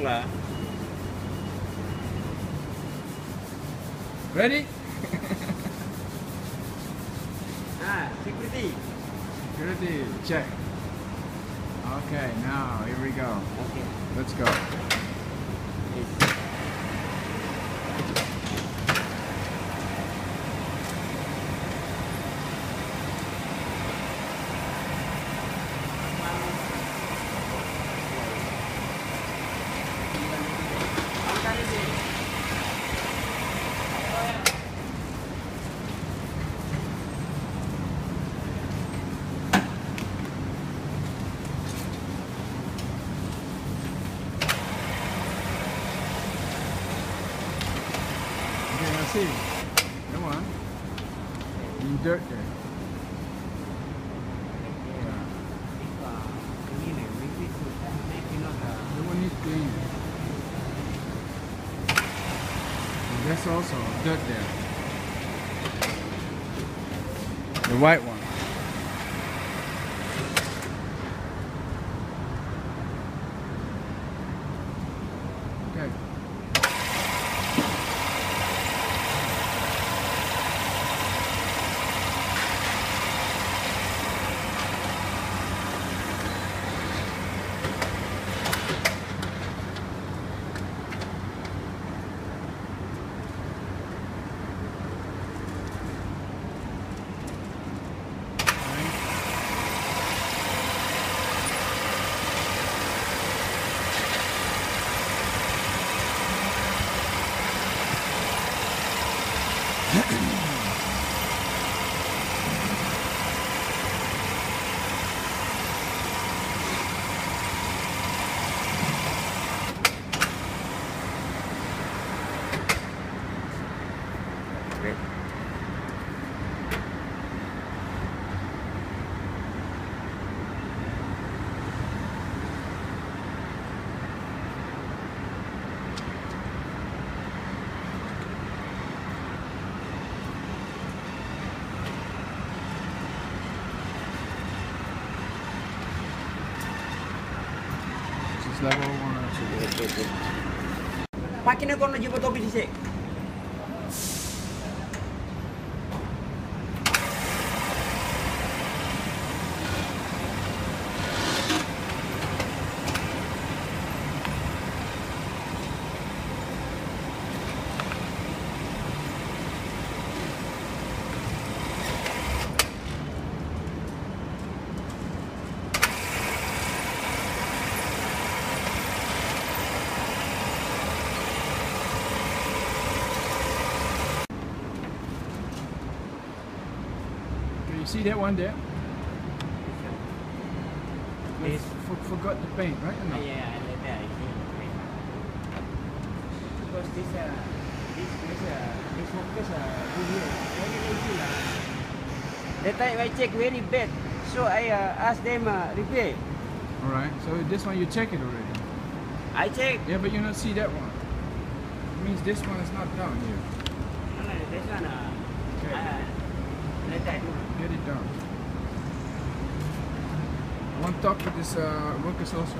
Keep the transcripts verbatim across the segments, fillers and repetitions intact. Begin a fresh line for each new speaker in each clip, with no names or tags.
lah.
Ready?
Ah, security.
Security, check. Okay, now here we go.
Okay.
Let's go.
Yes.
Okay, let's see. Come on. In dirt there. The one is clean. And there's also dirt there. The white one. Okay.
Great.
This is level one or two.
Wait, wait, wait. Pakai kau nak jumpa topi disik.
You see that one there? We
Yes.
for, forgot the paint, right? or
Ah,
not?
yeah, I like that. I see. Because this, uh, this, this, uh, this focus, uh, video, very easy lah. That time I check very bad, so I uh, ask them uh, repair.
Alright, so this one you check it already.
I check.
Yeah, but you don't see that one. It means this one is not down here.
No, no, this one, uh,
Okay.
uh, let that do.
Get it done. I want to talk with this uh, workers also.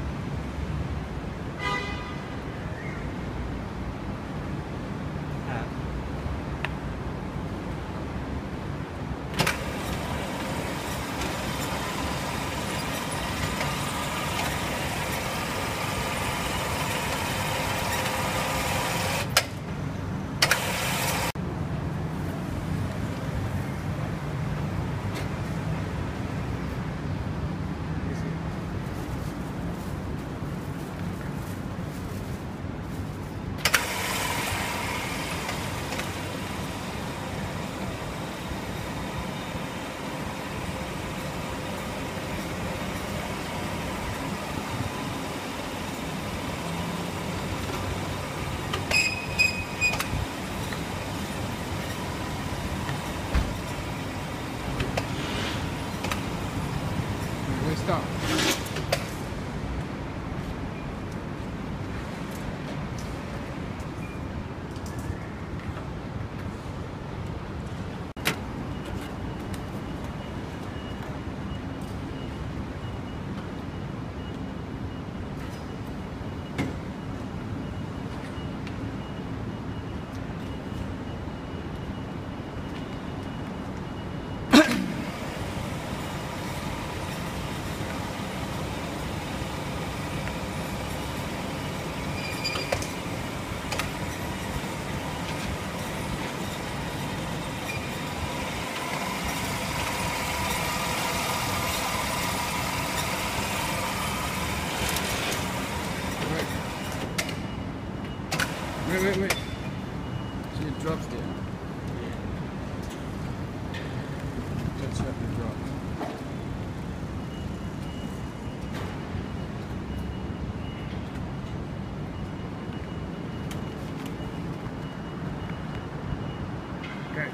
Uh,
stop. Wait, wait, wait. See, it drops there. Let's have it drop. Okay.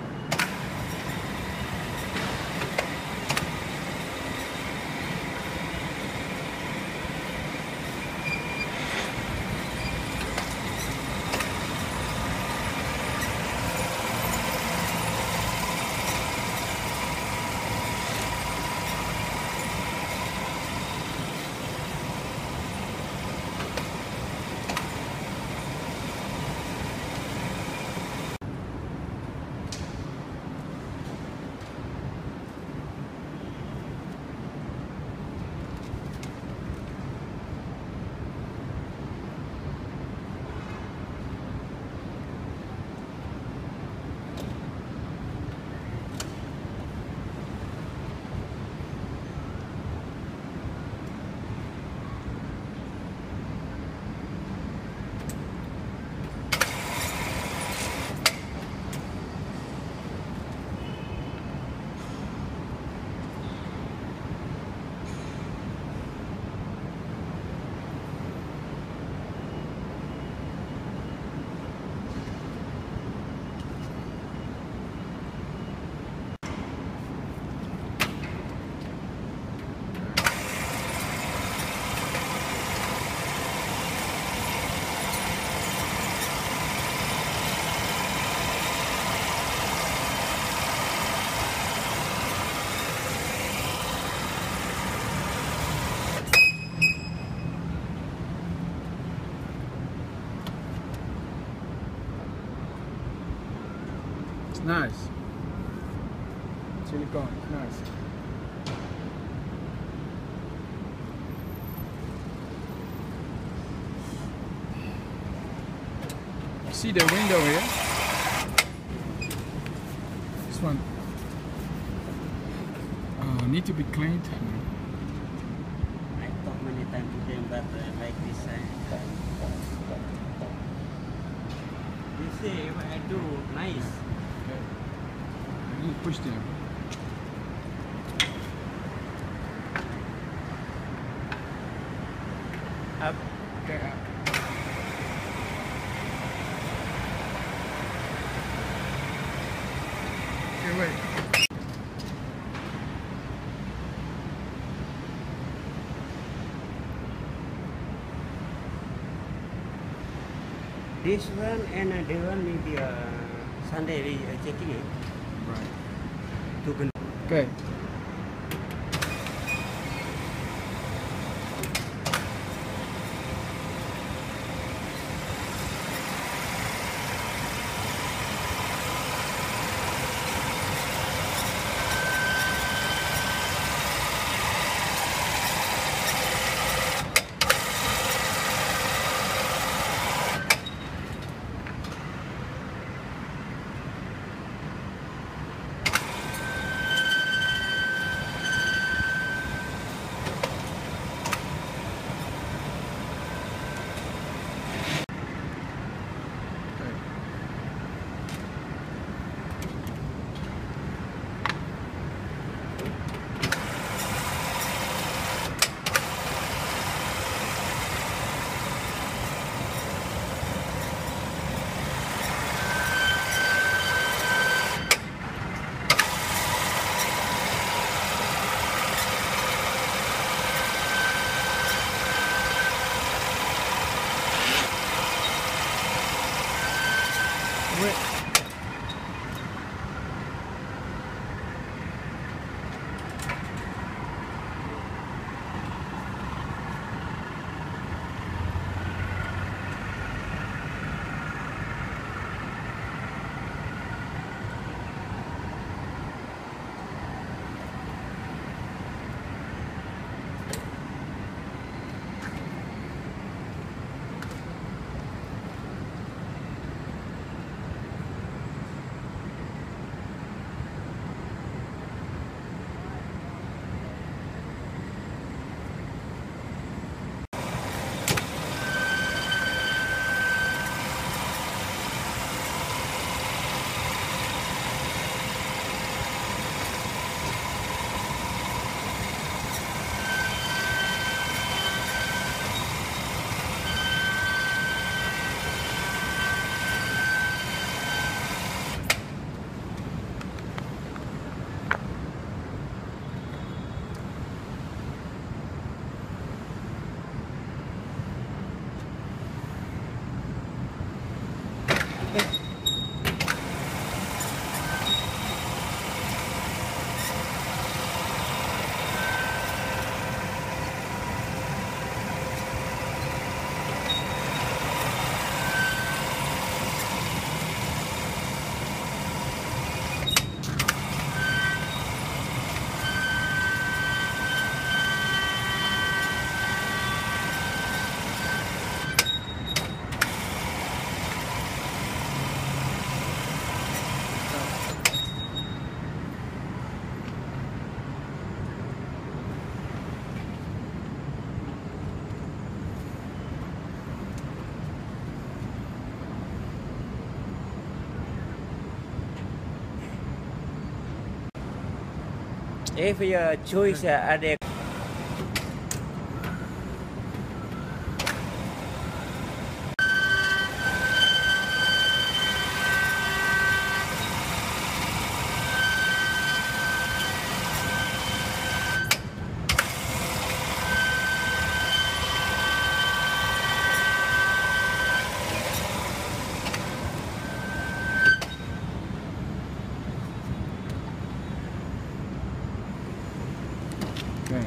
Nice. Silicone, it's nice. See the window here? This one uh, need to be cleaned.
I talk many times to them, but uh, like this, uh, they say what I do nice.
Okay. I need to push them.
Up.
Okay, up. Okay, wait.
This one and uh, the one maybe uh, Sunday we uh, checking it.
Right.
To con-
Okay.
Wait. If your choice uh, are there.
Okay.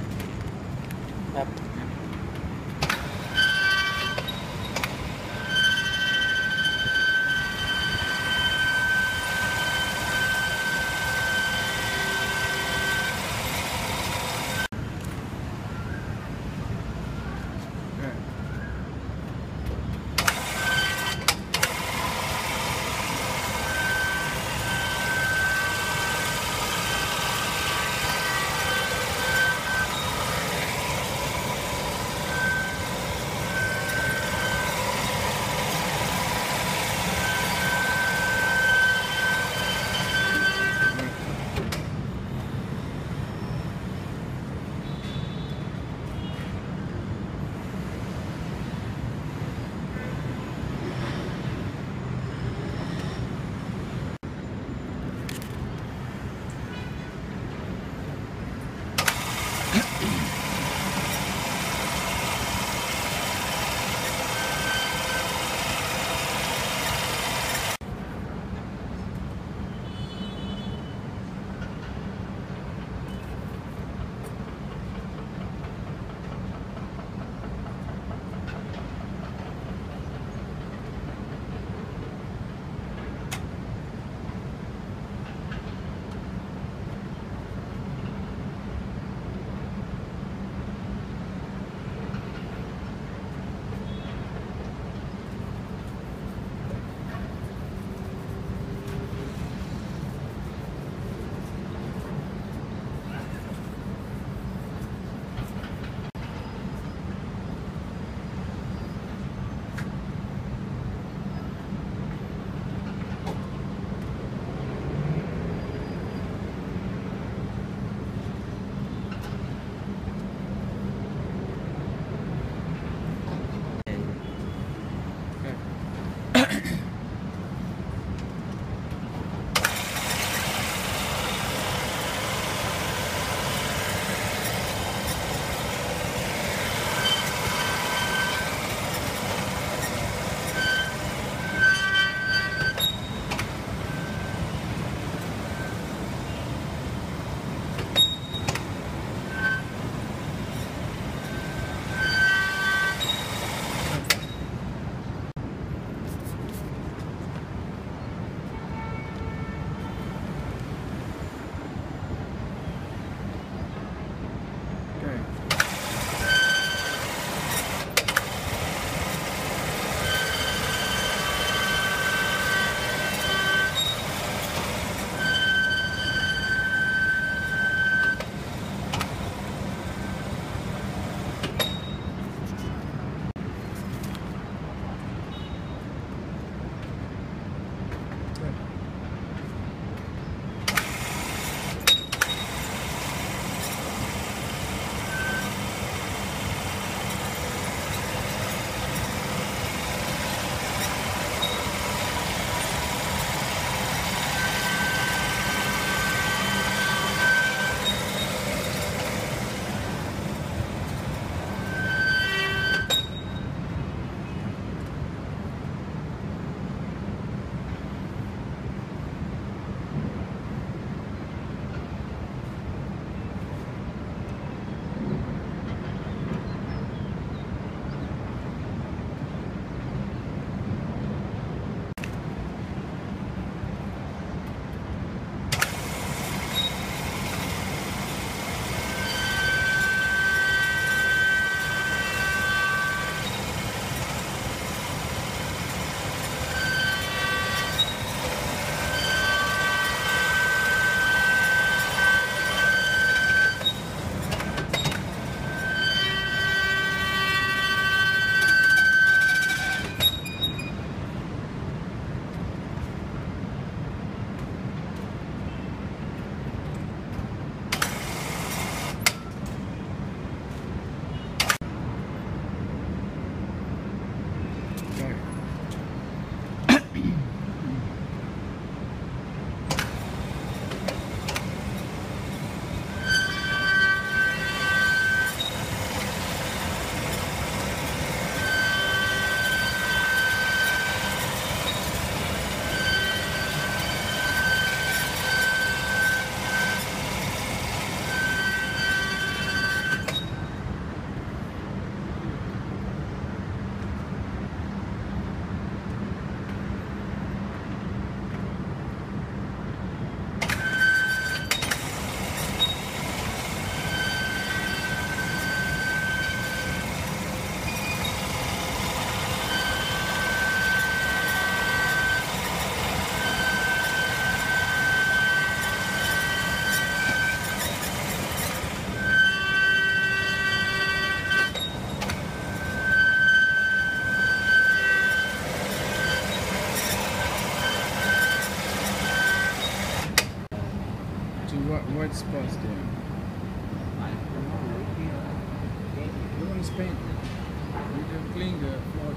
what what spots there?
I don't know. Here, okay.
You want to paint? You can clean the floor.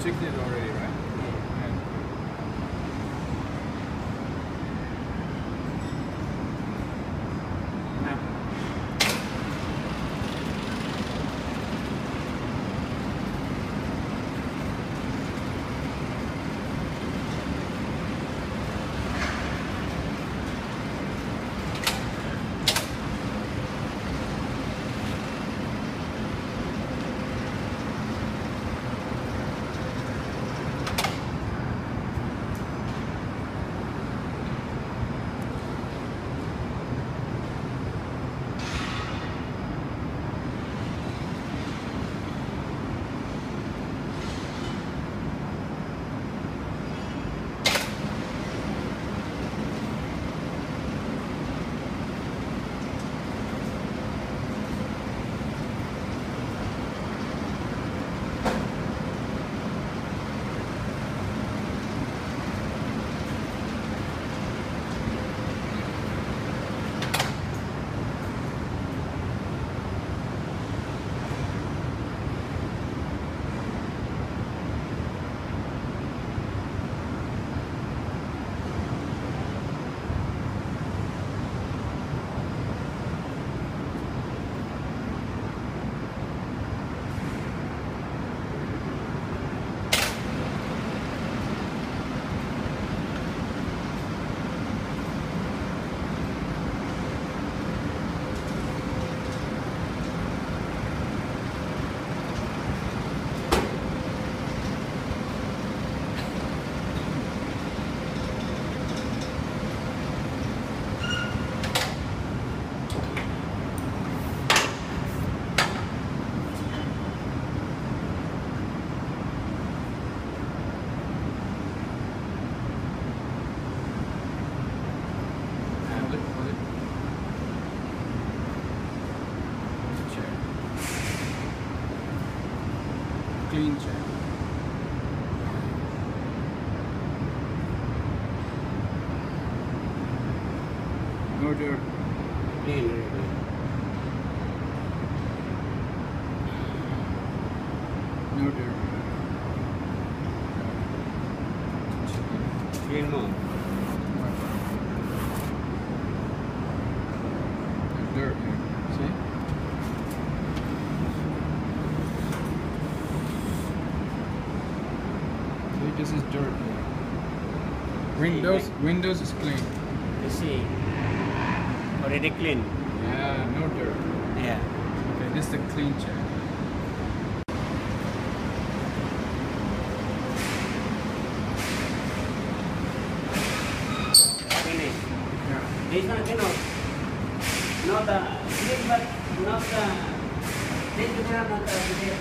checked it already, right? Yeah.
Now,
Hold it, hold it. Chair. Clean chair. No dirt.
clean already.
No dirt.
Clean more.
There's dirt here. See? See, this is dirt here. Windows, Windows is clean.
You see, already clean.
Yeah, no dirt.
Yeah.
Okay, this is the clean chair.
Finish.
Yeah.
This one, you know, not the clean, but not the. This is not the.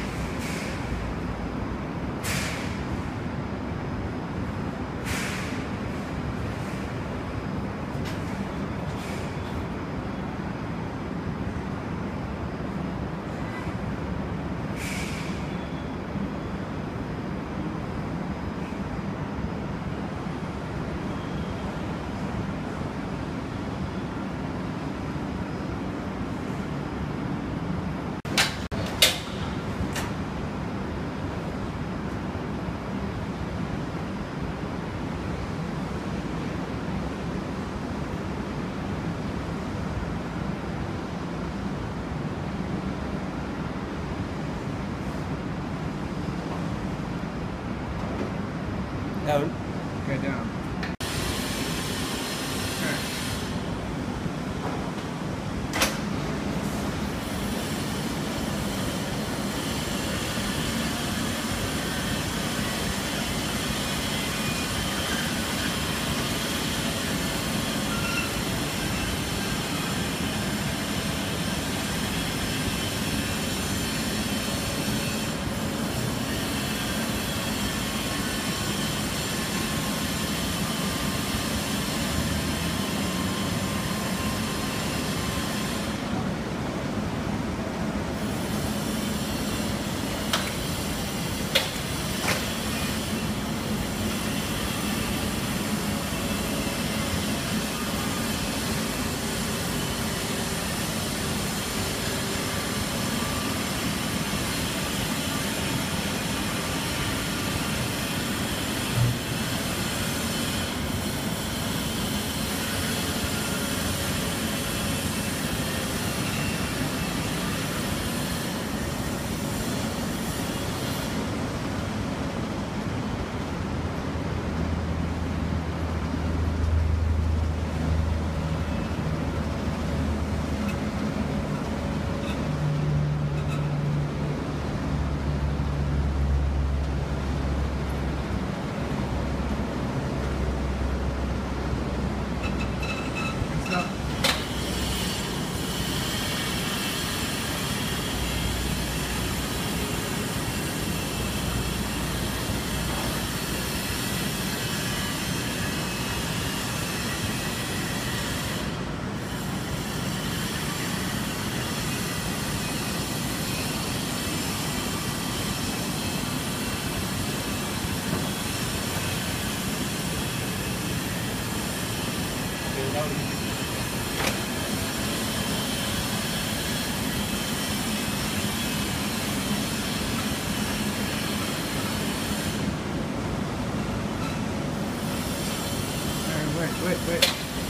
Hey, wait, wait, wait.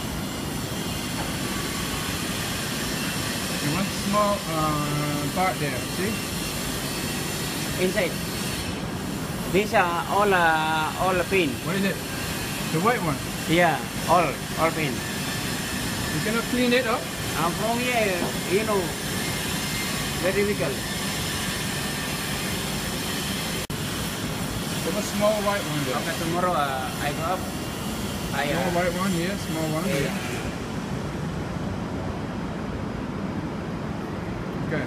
Okay, one small uh, part there, see?
Inside. These are all uh, all pin.
What is it? The white one.
Yeah, all all pin.
You cannot clean it up?
Uh, from here, you know, very difficult.
There's a small white one there.
Okay, tomorrow uh, I go up. I
Small
uh,
white one here, small one
yeah.
here. Okay.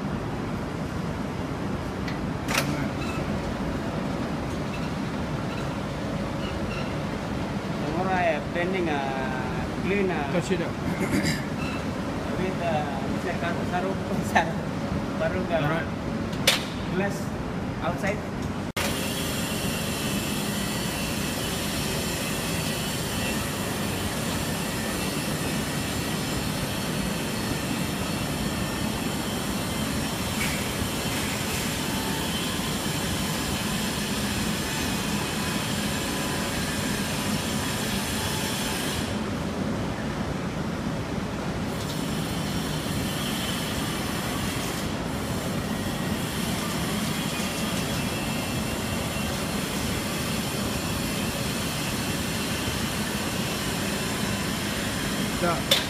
Tomorrow I am planning uh, clean uh,
Touch it up.
with uh, Mister Karu Saru Saru Baru uh,
Alright.
glass outside.
Done.